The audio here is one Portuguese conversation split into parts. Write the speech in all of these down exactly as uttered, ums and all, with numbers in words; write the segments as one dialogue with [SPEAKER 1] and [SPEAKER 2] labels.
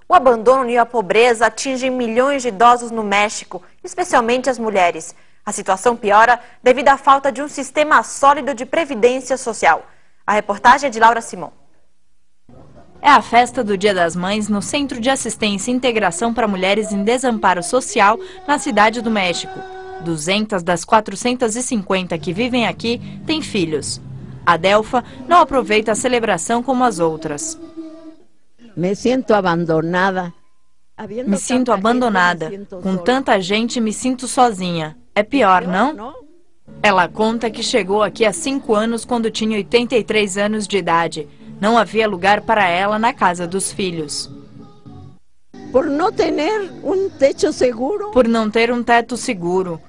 [SPEAKER 1] O abandono e a pobreza atingem milhões de idosos no México, especialmente as mulheres. A situação piora devido à falta de um sistema sólido de previdência social. A reportagem é de Laura Simon.
[SPEAKER 2] É a festa do Dia das Mães no Centro de Assistência e Integração para Mulheres em Desamparo Social, na Cidade do México. duzentas das quatrocentas e cinquenta que vivem aqui têm filhos. A Delfa não aproveita a celebração como as outras.
[SPEAKER 3] Me sinto abandonada.
[SPEAKER 2] Me sinto abandonada. Com tanta gente, me sinto sozinha. É pior, não? Ela conta que chegou aqui há cinco anos quando tinha oitenta e três anos de idade. Não havia lugar para ela na casa dos filhos.
[SPEAKER 3] Por não ter um teto seguro.
[SPEAKER 2] Por não ter um teto seguro.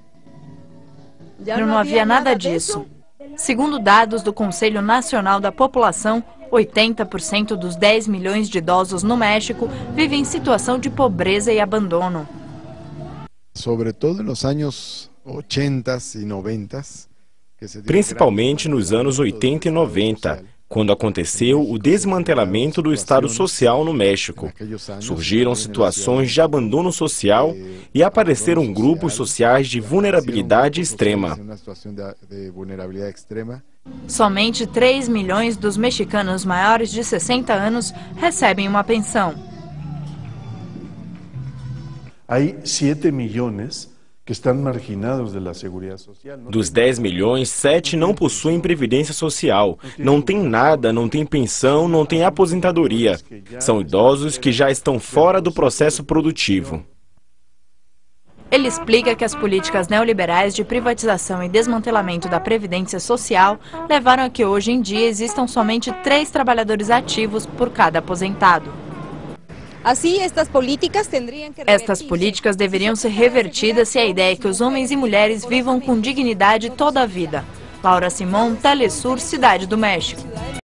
[SPEAKER 2] Não, não havia nada disso. Segundo dados do Conselho Nacional da População, oitenta por cento dos dez milhões de idosos no México vivem em situação de pobreza e abandono.
[SPEAKER 4] Sobretudo nos anos oitenta e noventa.
[SPEAKER 5] Principalmente nos anos oitenta e noventa, quando aconteceu o desmantelamento do Estado Social no México. Surgiram situações de abandono social e apareceram grupos sociais de vulnerabilidade extrema.
[SPEAKER 2] Somente três milhões dos mexicanos maiores de sessenta anos recebem uma pensão.
[SPEAKER 6] Há sete milhões que estão marginados da Seguridade Social.
[SPEAKER 5] Dos dez milhões, sete não possuem previdência social. Não tem nada, não tem pensão, não tem aposentadoria. São idosos que já estão fora do processo produtivo.
[SPEAKER 2] Ele explica que as políticas neoliberais de privatização e desmantelamento da previdência social levaram a que hoje em dia existam somente três trabalhadores ativos por cada aposentado.
[SPEAKER 7] Assim, estas políticas teriam que
[SPEAKER 2] Estas políticas deveriam ser revertidas se a ideia é que os homens e mulheres vivam com dignidade toda a vida. Laura Simon, Telesur, Cidade do México.